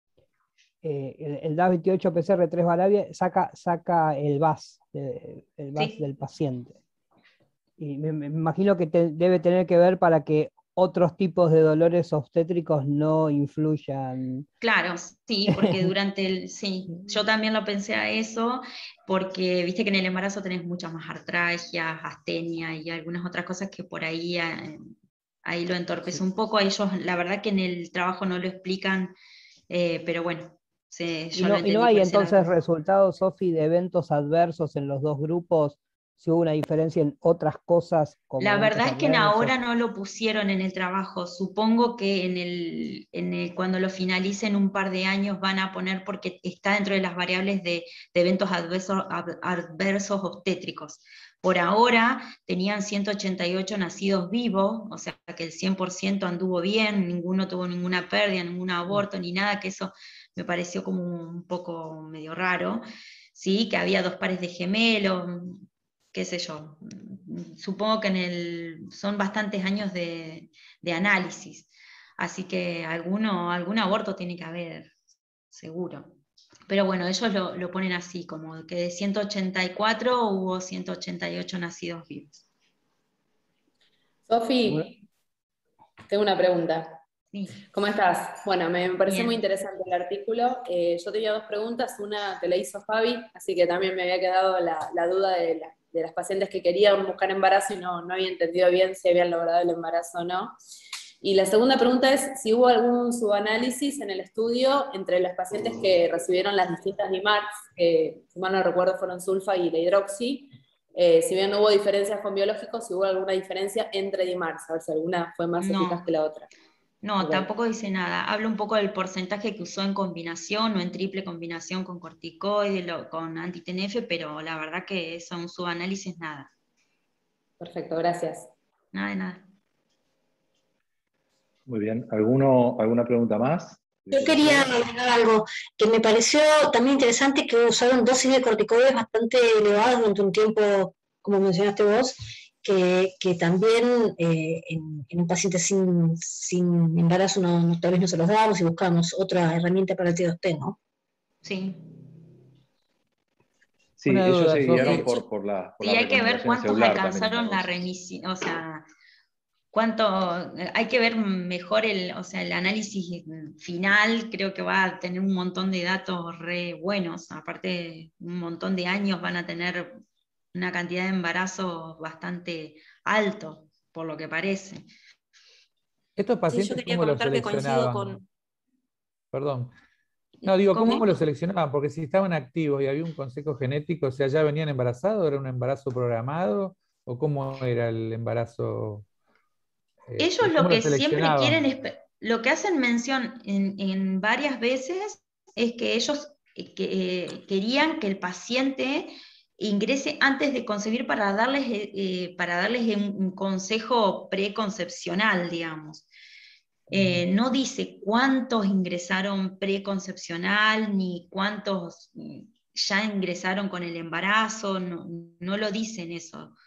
El DAS28 PCR 3 variables saca el VAS, Sí. del paciente. Y me imagino que debe tener que ver para que otros tipos de dolores obstétricos no influyan. Claro, sí, porque sí, yo también lo pensé a eso, porque viste que en el embarazo tenés muchas más artralgias, astenia y algunas otras cosas que por ahí, ahí lo entorpece un poco. A ellos, la verdad que en el trabajo no lo explican, pero bueno, yo lo ¿Y entendí no hay por ese entonces lado. resultados, Sofi, de eventos adversos en los dos grupos? Si hubo una diferencia en otras cosas como La eventos verdad es que adversos. ahora no lo pusieron en el trabajo. Supongo que cuando lo finalicen un par de años van a poner, porque está dentro de las variables de eventos adversos obstétricos. Por ahora tenían 188 nacidos vivos, o sea que el 100% anduvo bien, ninguno tuvo ninguna pérdida, ningún aborto, ni nada, que eso me pareció como un poco medio raro. Sí, que había 2 pares de gemelos, qué sé yo, supongo que son bastantes años de análisis, así que algún aborto tiene que haber, seguro. Pero bueno, ellos lo ponen así, como que de 184 hubo 188 nacidos vivos. Sofi, tengo una pregunta. Sí. ¿Cómo estás? Bueno, me pareció muy Bien. interesante el artículo. Yo tenía 2 preguntas, una te la hizo Fabi, así que también me había quedado la duda de las pacientes que querían buscar embarazo y no había entendido bien si habían logrado el embarazo o no. Y la segunda pregunta es si hubo algún subanálisis en el estudio entre las pacientes que recibieron las distintas DIMARS, que si mal no recuerdo fueron sulfa y la hidroxi. Si bien no hubo diferencias con biológicos, si hubo alguna diferencia entre DIMARS, a ver si alguna fue más eficaz que la otra. No, Okay. Tampoco dice nada. Habla un poco del porcentaje que usó en combinación o en triple combinación con corticoide, con anti-TNF, pero la verdad que eso en un subanálisis nada. Perfecto, gracias. Nada de nada. Muy bien. ¿Alguna pregunta más? Yo quería agregar algo que me pareció también interesante, que usaron dosis de corticoides bastante elevadas durante un tiempo, como mencionaste vos, que también en un paciente sin embarazo tal vez no se los dábamos y buscábamos otra herramienta para el T2T, ¿no? Sí. Sí, Una ellos duda, se guiaron Sofi. por la Sí, hay que ver recomendación cuántos celular alcanzaron la también. remisión, o sea, hay que ver mejor el análisis final, creo que va a tener un montón de datos re buenos, aparte un montón de años van a tener una cantidad de embarazos bastante alto, por lo que parece. ¿Estos Sí, yo pacientes quería cómo los comentar que coincido seleccionaban? con... Perdón. No, digo, ¿cómo ¿Cómo? los seleccionaban? Porque si estaban activos y había un consejo genético, o sea, ¿ya venían embarazados? ¿Era un embarazo programado? ¿O cómo era el embarazo? Ellos lo ¿Cómo que los siempre quieren, seleccionaban? lo que hacen mención en varias veces es que ellos querían que el paciente ingrese antes de concebir para darles un consejo preconcepcional, digamos. No dice cuántos ingresaron preconcepcional ni cuántos ya ingresaron con el embarazo, no lo dicen eso.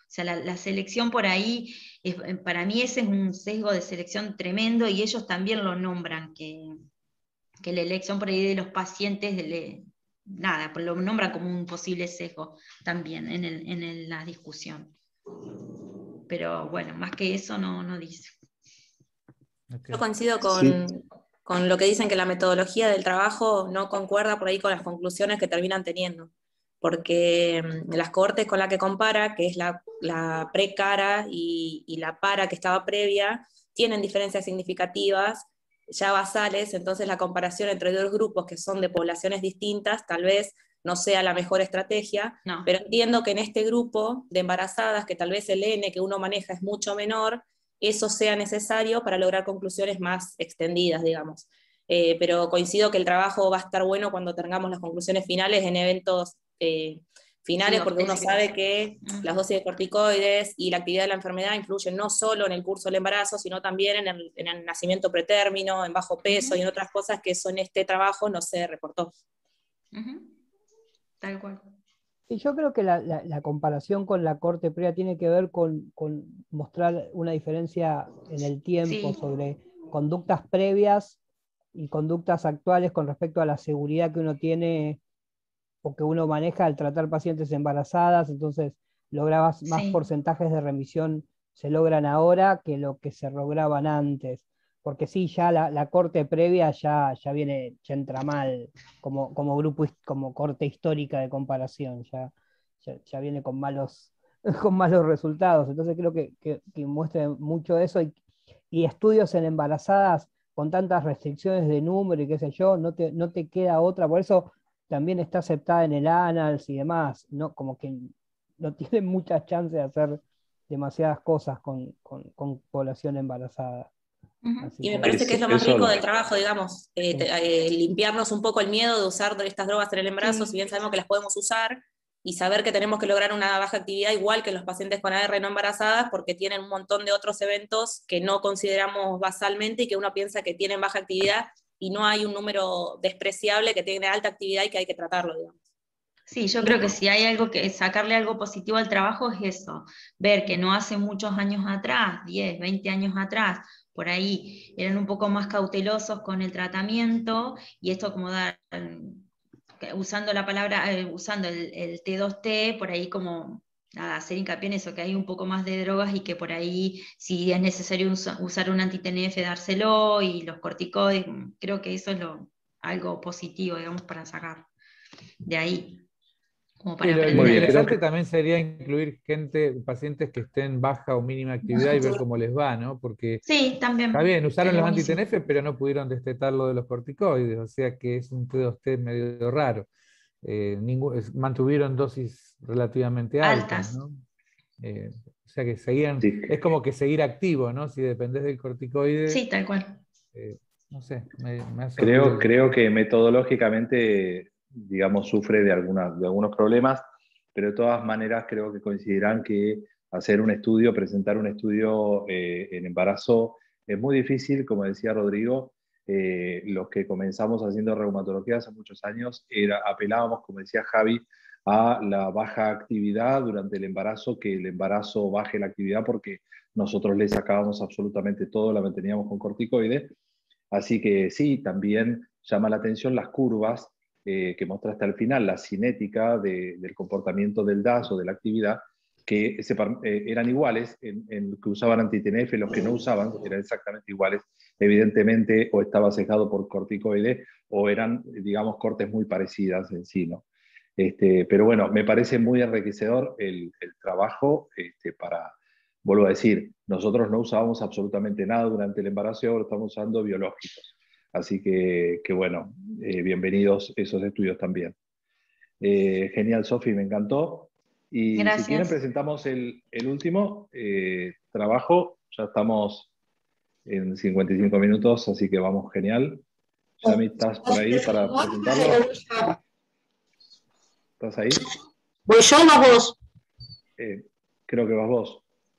sea, la selección por ahí, para mí ese es un sesgo de selección tremendo y ellos también lo nombran, que la elección por ahí de los pacientes, nada, pues lo nombran como un posible sesgo también en la discusión. Pero bueno, más que eso no dice. Okay. Yo coincido Sí. con lo que dicen, que la metodología del trabajo no concuerda por ahí con las conclusiones que terminan teniendo, porque las cohortes con la que compara, que es la pre-cara y la para que estaba previa, tienen diferencias significativas ya basales, entonces la comparación entre dos grupos que son de poblaciones distintas tal vez no sea la mejor estrategia, no. Pero entiendo que en este grupo de embarazadas, que tal vez el N que uno maneja es mucho menor, eso sea necesario para lograr conclusiones más extendidas, digamos. Pero coincido que el trabajo va a estar bueno cuando tengamos las conclusiones finales en eventos finales, sí, porque uno sabe que las dosis de corticoides y la actividad de la enfermedad influyen no solo en el curso del embarazo, sino también en el nacimiento pretérmino, en bajo peso y en otras cosas que eso en este trabajo no se reportó. Tal cual. Y yo creo que la comparación con la corte previa tiene que ver con mostrar una diferencia en el tiempo, sí, sobre conductas previas y conductas actuales con respecto a la seguridad que uno tiene o que uno maneja al tratar pacientes embarazadas. Entonces lograbas más, sí, porcentajes de remisión se logran ahora que lo que se lograban antes. Porque sí, ya la corte previa ya entra mal como grupo, como corte histórica de comparación, ya viene con malos resultados. Entonces creo que muestra mucho eso, y estudios en embarazadas con tantas restricciones de número y qué sé yo, no te queda otra. Por eso también está aceptada en el ANALS y demás, ¿no? Como que no tiene muchas chances de hacer demasiadas cosas con población embarazada. Y me parece que es lo más rico del trabajo, digamos, limpiarnos un poco el miedo de usar estas drogas en el embarazo, sí, si bien sabemos que las podemos usar, y saber que tenemos que lograr una baja actividad igual que los pacientes con AR no embarazadas, porque tienen un montón de otros eventos que no consideramos basalmente y que uno piensa que tienen baja actividad, y no hay un número despreciable que tiene alta actividad y que hay que tratarlo, digamos. Sí, yo creo que si hay algo que sacarle algo positivo al trabajo es eso, ver que no hace muchos años atrás, 10, 20 años atrás, por ahí eran un poco más cautelosos con el tratamiento, y esto como dar, usando la palabra, usando el T2T, por ahí como nada, hacer hincapié en eso, que hay un poco más de drogas y que por ahí si es necesario usar un anti-TNF, dárselo, y los corticoides, creo que eso es algo positivo, digamos, para sacar de ahí. Como para lo interesante también sería incluir pacientes que estén baja o mínima actividad y ver cómo les va, ¿no? Porque sí, también. Está bien, usaron los anti-TNF, pero no pudieron destetar lo de los corticoides, o sea que es un T2T medio raro. Mantuvieron dosis relativamente altas, ¿no? O sea que seguían, sí, es como que seguir activo, ¿no? Si dependés del corticoide. Sí, tal cual. No sé, me hace creo que metodológicamente, digamos, sufre de algunos problemas, pero de todas maneras creo que coincidirán que hacer un estudio, presentar un estudio en embarazo es muy difícil. Como decía Rodrigo, los que comenzamos haciendo reumatología hace muchos años, apelábamos, como decía Javi, a la baja actividad durante el embarazo, que el embarazo baje la actividad porque nosotros le sacábamos absolutamente todo, la manteníamos con corticoides. Así que sí, también llama la atención las curvas que mostraste al final, la cinética del comportamiento del DAS o de la actividad, que eran iguales en los que usaban anti-TNF, los que no usaban eran exactamente iguales. Evidentemente, o estaba sesgado por corticoide o eran, digamos, cortes muy parecidas en sí, ¿no? Pero bueno, me parece muy enriquecedor el trabajo para... Vuelvo a decir, nosotros no usábamos absolutamente nada durante el embarazo y ahora estamos usando biológicos. Así que bueno, bienvenidos esos estudios también. Genial, Sofi, me encantó. Y gracias. Si quieren presentamos el último trabajo. Ya estamos en 55 minutos, así que vamos, genial. Yami, ¿estás por ahí para presentarlo? ¿Estás ahí? ¿Voy yo o vas vos? Creo que vas vos.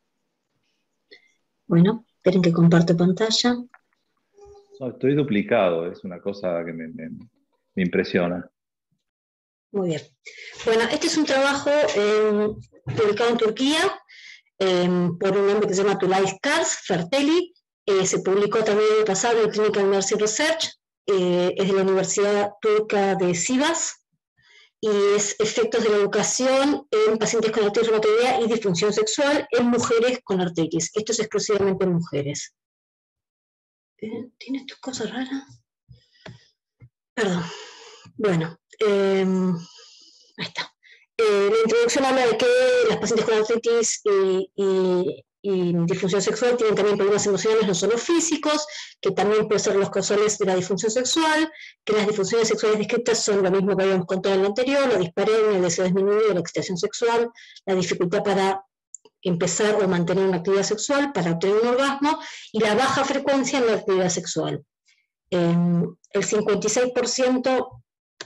Bueno, esperen que comparto pantalla. No, estoy duplicado, es una cosa que me impresiona. Muy bien. Bueno, este es un trabajo publicado en Turquía por un hombre que se llama Tülay Kars Ferteli. Se publicó también el año pasado en Clinical Nursing Research. Es de la Universidad Turca de Sivas. Y es efectos de la educación en pacientes con artritis reumatoidea y disfunción sexual en mujeres con artritis. Esto es exclusivamente en mujeres. ¿Tiene estas cosas raras? Perdón. Bueno, ahí está. La introducción habla de que las pacientes con artritis y disfunción sexual tienen también problemas emocionales, no solo físicos, que también pueden ser los causales de la disfunción sexual, que las disfunciones sexuales descritas son lo mismo que habíamos contado en lo anterior, la dispareunia, el deseo disminuido, la excitación sexual, la dificultad para empezar o mantener una actividad sexual, para obtener un orgasmo, y la baja frecuencia en la actividad sexual. El 56%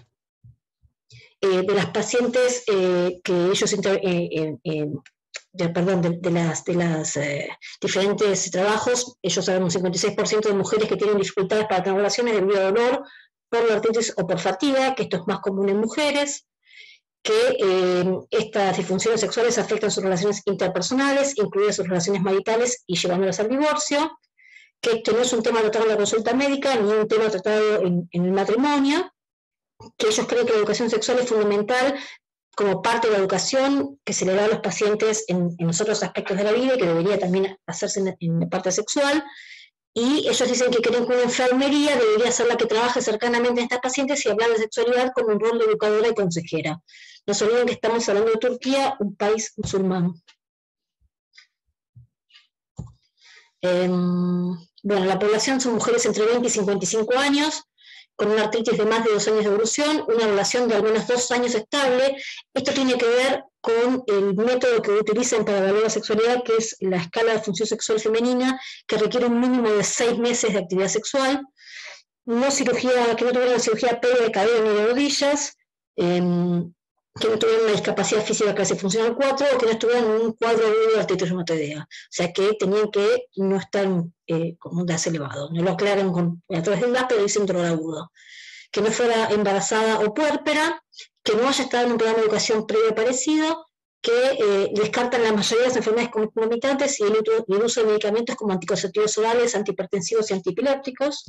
de las pacientes que ellos de las diferentes trabajos, ellos saben un 56% de mujeres que tienen dificultades para tener relaciones debido a dolor por la artritis o por fatiga, que esto es más común en mujeres, que estas disfunciones sexuales afectan sus relaciones interpersonales, incluidas sus relaciones maritales y llevándolas al divorcio, que esto no es un tema tratado en la consulta médica, ni un tema tratado en el matrimonio, que ellos creen que la educación sexual es fundamental como parte de la educación que se le da a los pacientes en los otros aspectos de la vida y que debería también hacerse en la parte sexual. Y ellos dicen que creen que una enfermería debería ser la que trabaje cercanamente a estas pacientes y hablar de sexualidad como un rol de educadora y consejera. No se olviden que estamos hablando de Turquía, un país musulmán. Bueno, la población son mujeres entre 20 y 55 años, con una artritis de más de 2 años de evolución, una relación de al menos 2 años estable. Esto tiene que ver con el método que utilizan para evaluar la sexualidad, que es la escala de función sexual femenina, que requiere un mínimo de 6 meses de actividad sexual, que no tuvieran cirugía previa de cadera ni de rodillas, que no tuvieran una discapacidad física clase funcional 4, o que no estuvieran en un cuadro agudo de artritis reumatoidea. O sea que tenían que no estar con un DAS elevado. No lo aclaran a través del DAS, pero dicen dolor agudo. Que no fuera embarazada o puérpera, que no haya estado en un programa de educación previo parecido, que descartan la mayoría de las enfermedades concomitantes y el uso de medicamentos como anticonceptivos orales, antihipertensivos y antipilépticos.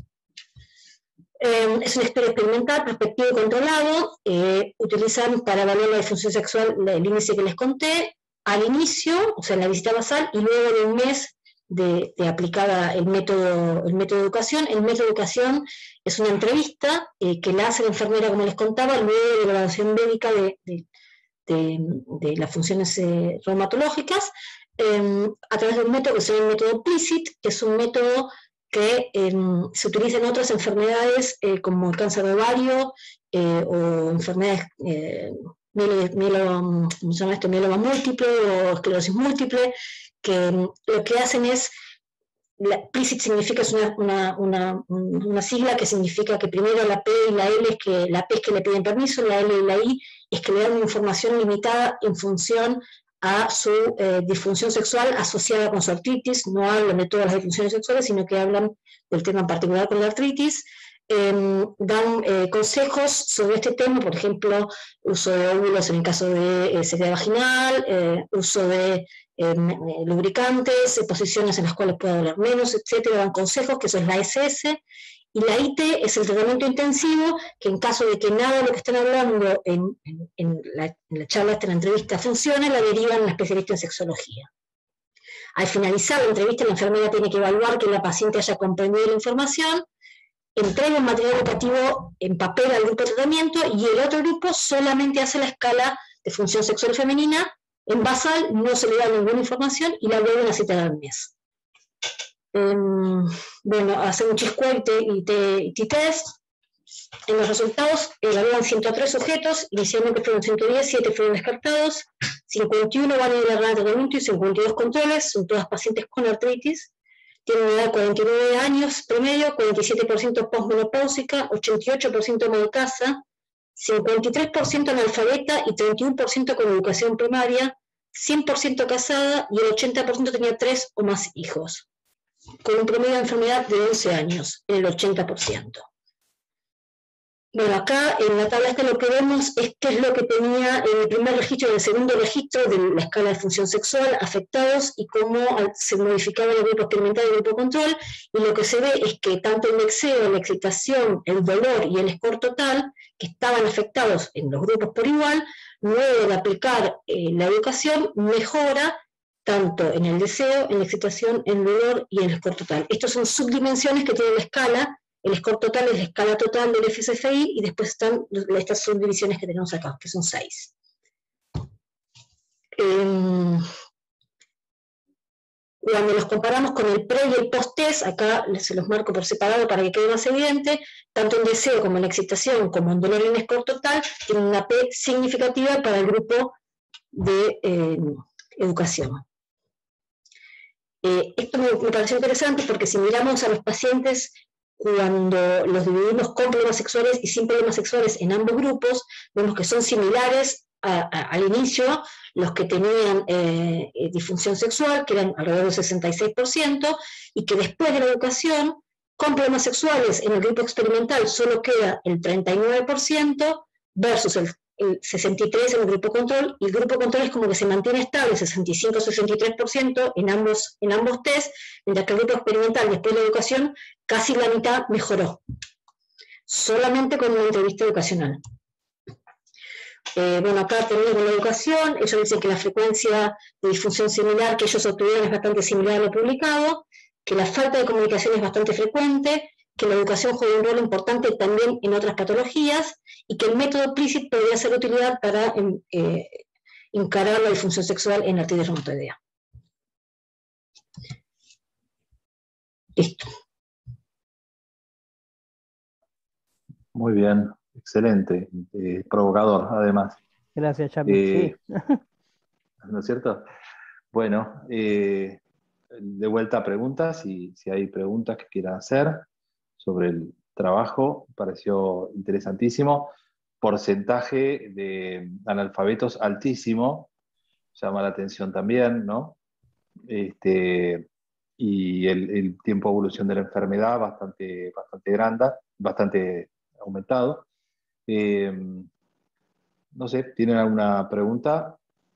Es un estudio experimental, prospectivo y controlado. Utilizan para evaluar la disfunción sexual el índice que les conté al inicio, o sea, en la visita basal, y luego de un mes de aplicada el método de educación. El método de educación es una entrevista que la hace la enfermera, como les contaba, luego de la evaluación médica de las funciones reumatológicas, a través de un método que se llama el método PLISIT, que es un método que se utiliza en otras enfermedades como el cáncer de ovario o enfermedades mieloma múltiple o esclerosis múltiple, que lo que hacen es, PLISIT significa, es una sigla que significa que primero la P y la L es que la P es que le piden permiso, la L y la I es que le dan información limitada en función a su disfunción sexual asociada con su artritis. No hablan de todas las disfunciones sexuales, sino que hablan del tema en particular con la artritis. Dan consejos sobre este tema, por ejemplo, uso de óvulos en el caso de sequedad vaginal, uso de lubricantes, posiciones en las cuales pueda doler menos, etc. Dan consejos, que eso es la SS. Y la IT es el tratamiento intensivo, que en caso de que nada de lo que están hablando en la charla, en la entrevista, funcione, la derivan a un especialista en sexología. Al finalizar la entrevista, la enfermera tiene que evaluar que la paciente haya comprendido la información, entrega un material educativo en papel al grupo de tratamiento, y el otro grupo solamente hace la escala de función sexual femenina. En basal no se le da ninguna información y la vuelven a citar al mes. Bueno, hacen un Chi-Square y T-Test. En los resultados evalúan 103 sujetos, inicialmente fueron 110, 7 fueron descartados, 51 van a ir al tratamiento y 52 controles, son todas pacientes con artritis, tienen una edad de 49 años promedio, 47% postmenopáusica, 88% ama de casa, 53% analfabeta y 31% con educación primaria, 100% casada y el 80% tenía 3 o más hijos, con un promedio de enfermedad de 11 años, en el 80%. Bueno, acá en la tabla esta lo que vemos es qué es lo que tenía en el primer registro y en el segundo registro de la escala de función sexual afectados y cómo se modificaba el grupo experimental y el grupo control, y lo que se ve es que tanto el deseo, la excitación, el dolor y el score total, que estaban afectados en los grupos por igual, luego de aplicar la educación, mejora tanto en el deseo, en la excitación, en el dolor y en el score total. Estas son subdimensiones que tiene la escala. El score total es la escala total del FSFI y después están estas subdivisiones que tenemos acá, que son 6. Cuando los comparamos con el pre y el post-test, acá se los marco por separado para que quede más evidente, tanto en deseo como en excitación, como en dolor y en score total, tienen una P significativa para el grupo de educación. Esto me pareció interesante porque si miramos a los pacientes cuando los dividimos con problemas sexuales y sin problemas sexuales en ambos grupos, vemos que son similares al inicio, los que tenían disfunción sexual, que eran alrededor del 66%, y que después de la educación, con problemas sexuales en el grupo experimental solo queda el 39% versus el 63% en el grupo control, y el grupo control es como que se mantiene estable, 65-63% en ambos test, mientras que el grupo experimental después de la educación casi la mitad mejoró, solamente con una entrevista educacional. Bueno, acá tenemos la educación, ellos dicen que la frecuencia de disfunción similar que ellos obtuvieron es bastante similar a lo publicado, que la falta de comunicación es bastante frecuente, que la educación juega un rol importante también en otras patologías, y que el método PLISSIT podría ser de utilidad para encarar la disfunción sexual en artritis reumatoidea. Listo. Muy bien, excelente, provocador además. Gracias, Chami. Sí. ¿No es cierto? Bueno, de vuelta a preguntas, y si hay preguntas que quieran hacer sobre el trabajo, pareció interesantísimo. Porcentaje de analfabetos altísimo, llama la atención también, ¿no? Y el tiempo de evolución de la enfermedad bastante grande, bastante aumentado. No sé, ¿tienen alguna pregunta?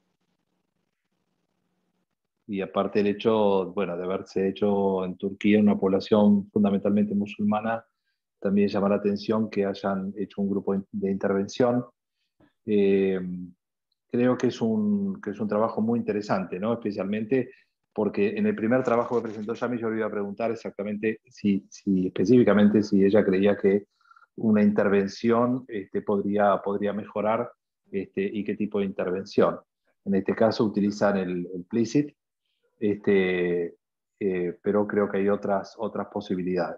Y aparte el hecho, bueno, de haberse hecho en Turquía una población fundamentalmente musulmana, también llama la atención que hayan hecho un grupo de intervención. Creo que es un trabajo muy interesante, ¿no? Especialmente porque en el primer trabajo que presentó Yami yo le iba a preguntar exactamente específicamente si ella creía que una intervención podría mejorar y qué tipo de intervención. En este caso utilizan el PLISSIT, pero creo que hay otras posibilidades.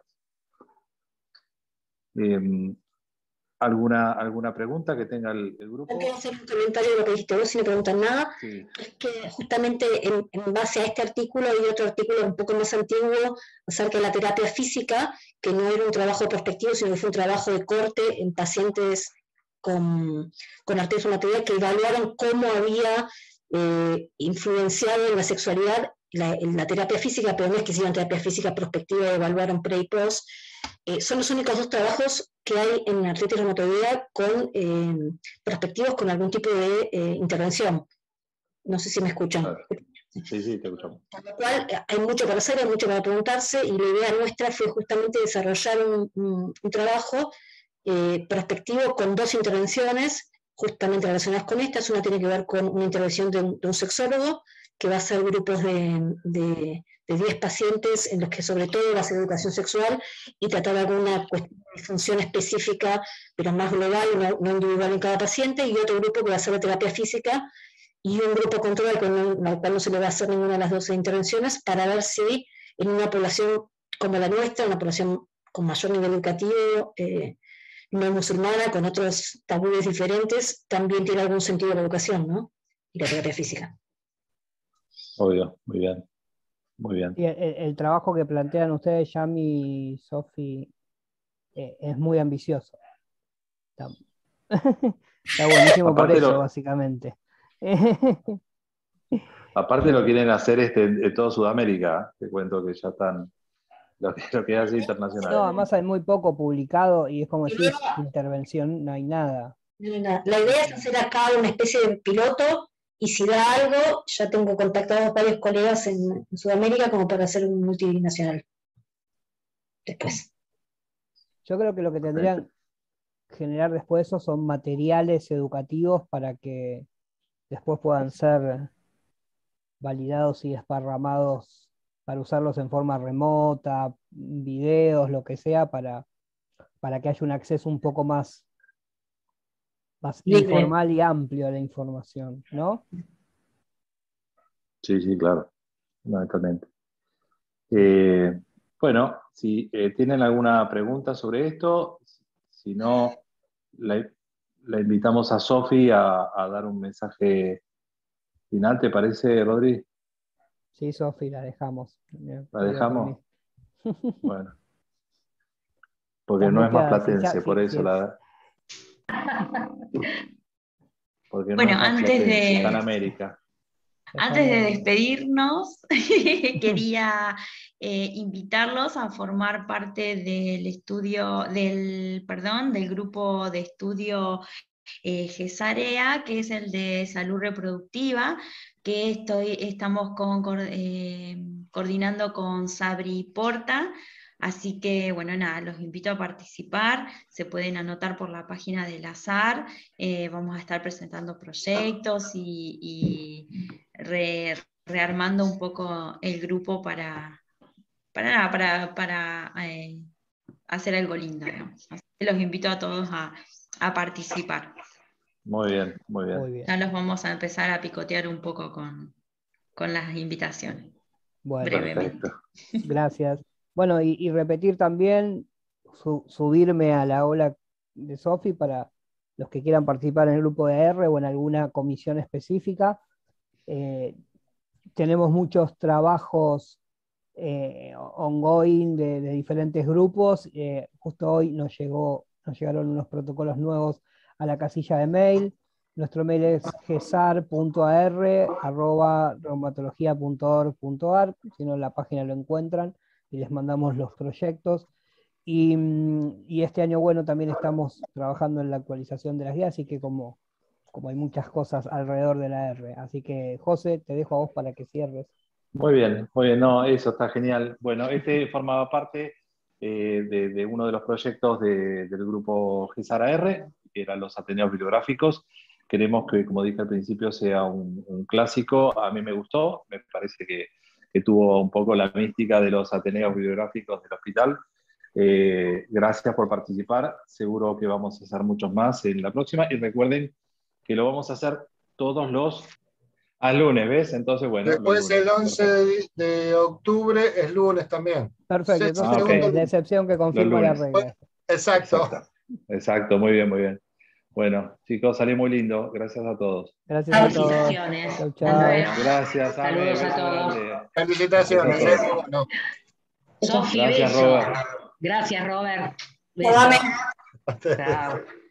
¿Alguna pregunta que tenga el grupo? Quiero hacer un comentario de lo que dijiste vos, si no preguntan nada. Sí. Es que justamente en base a este artículo hay otro artículo un poco más antiguo acerca de la terapia física, que no era un trabajo prospectivo, sino que fue un trabajo de corte en pacientes con artritis reumatoidea, que evaluaron cómo había influenciado en la sexualidad la terapia física, pero no es que hicieron terapia física prospectiva, evaluaron pre y post. Son los únicos dos trabajos que hay en artritis reumatoidea con prospectivos con algún tipo de intervención. No sé si me escuchan. Sí, te escuchamos. Por lo cual hay mucho para hacer, hay mucho para preguntarse, y la idea nuestra fue justamente desarrollar un trabajo prospectivo con dos intervenciones justamente relacionadas con estas. Una tiene que ver con una intervención de un sexólogo, que va a ser grupos de 10 pacientes en los que sobre todo va a ser educación sexual y tratar alguna cuestión de función específica, pero más global, no individual en cada paciente, y otro grupo que va a ser de terapia física, y un grupo control al cual no se le va a hacer ninguna de las 12 intervenciones, para ver si en una población como la nuestra, una población con mayor nivel educativo, no musulmana, con otros tabúes diferentes, también tiene algún sentido la educación, ¿no? Y la terapia física. Obvio, muy bien. Muy bien. Y el trabajo que plantean ustedes, Yami y Sofi, es muy ambicioso. Está buenísimo por eso, básicamente. Aparte lo quieren hacer en toda Sudamérica. Te cuento que ya están lo que hace internacional. No, además hay muy poco publicado y es como decir, intervención, no hay nada. La idea es hacer acá una especie de piloto y si da algo, ya tengo contactados varios colegas en Sudamérica como para hacer un multinacional. Después. Yo creo que lo que tendrían que generar después eso son materiales educativos para que después puedan ser validados y desparramados para usarlos en forma remota, videos, lo que sea, para que haya un acceso un poco más libre, informal y amplio a la información, ¿no? Sí, claro, fundamentalmente. Bueno, si tienen alguna pregunta sobre esto, si no, la invitamos a Sofi a dar un mensaje final, ¿te parece, Rodri? Sí, Sofi, la dejamos. ¿La dejamos? Bueno. Porque Estás no es más muteada, platense, por eso la... Porque no es más platense, está en América. Antes de despedirnos, quería invitarlos a formar parte del del grupo de estudio GESAREA, que es el de salud reproductiva, que estamos coordinando con Sabri Porta. Así que, bueno, nada, los invito a participar, se pueden anotar por la página del ASAR, vamos a estar presentando proyectos y rearmando un poco el grupo para hacer algo lindo, digamos. Así que los invito a todos a participar. Muy bien. Ya los vamos a empezar a picotear un poco con las invitaciones. Bueno, brevemente. Perfecto. Gracias. Bueno, y repetir también, subirme a la ola de Sofi para los que quieran participar en el grupo de R o en alguna comisión específica. Tenemos muchos trabajos ongoing de diferentes grupos. Justo hoy nos llegaron unos protocolos nuevos a la casilla de mail. Nuestro mail es gesar.ar@reumatología.org.ar, si no en la página lo encuentran y les mandamos los proyectos. Y este año, bueno, también estamos trabajando en la actualización de las guías, así que como hay muchas cosas alrededor de la R. Así que, José, te dejo a vos para que cierres. Muy bien, no, eso está genial. Bueno, este formaba parte de uno de los proyectos del grupo GESAR-AR, que eran los Ateneos Bibliográficos. Queremos que, como dije al principio, sea un clásico. A mí me gustó, me parece que tuvo un poco la mística de los Ateneos Bibliográficos del hospital. Gracias por participar, seguro que vamos a hacer muchos más en la próxima, y recuerden que lo vamos a hacer todos los lunes, ¿ves? Entonces, bueno. Después el 11 de octubre es lunes también. Perfecto, entonces okay. La excepción que confirma la regla. Exacto, muy bien. Bueno, chicos, salió muy lindo. Gracias a todos. Gracias a todos. Chao. Gracias. Saludos a todos. Felicitaciones. Sofi, gracias, beso. Robert. Gracias, Robert. Beso. Chao.